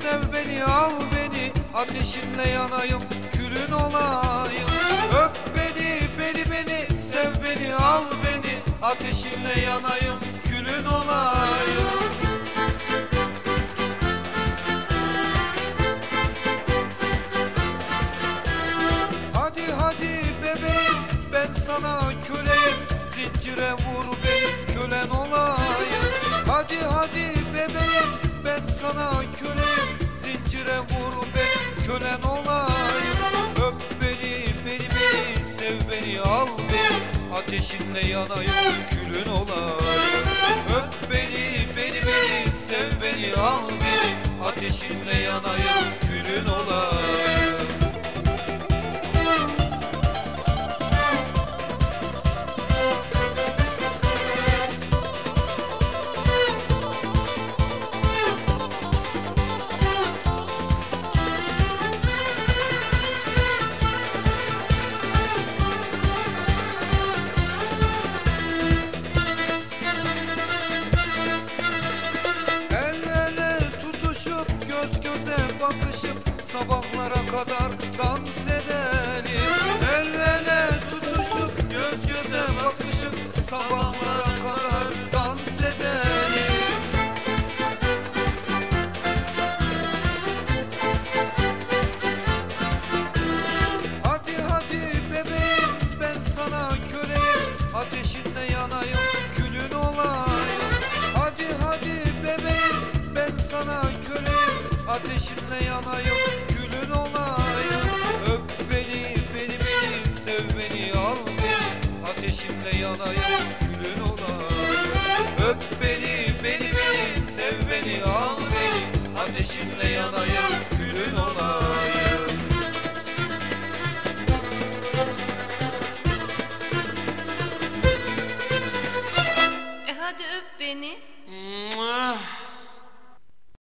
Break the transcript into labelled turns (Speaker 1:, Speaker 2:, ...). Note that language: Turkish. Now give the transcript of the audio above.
Speaker 1: sev beni, al beni, ateşinle yanayım, külün olayım. Öp beni, beni, sev beni, al beni, ateşinle yanayım, külün olayım. Hadi hadi bebeğim, ben sana köleyim, zincire vur beni, kölen olayım. Hadi hadi bebeğim, ben sana köleyim, zincire vur beni, kölen olayım. Öp beni, beni, sev beni, al beni, ateşinle yanayım, külün olayım. Öp beni, beni, sev beni, al beni, ateşinle yanayım, külün olayım. Göz göze bakışıp sabahlara kadar dans eder.